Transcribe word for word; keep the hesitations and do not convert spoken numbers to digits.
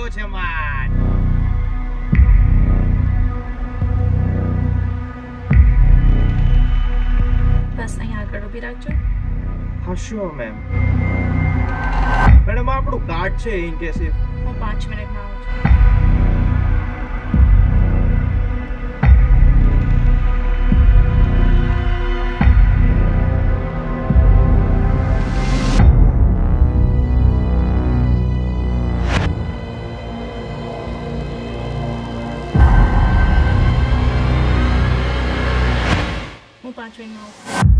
છે માન. બસ અહીંયા આગળ ઊભી રાખજો. હા શ્યોર મેમ. મેડમ આપણું કાર્ડ છે ઇન કેસ ઇફ. હું પાંચ મિનિટમાં આવું છું. હું પાંચ મિનિટમાં આવું.